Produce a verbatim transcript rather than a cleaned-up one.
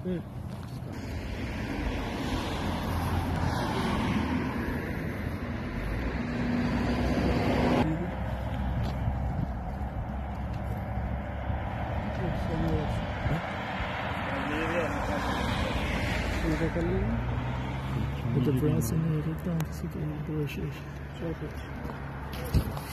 Mm. With the brass in there, they found this again, the bush.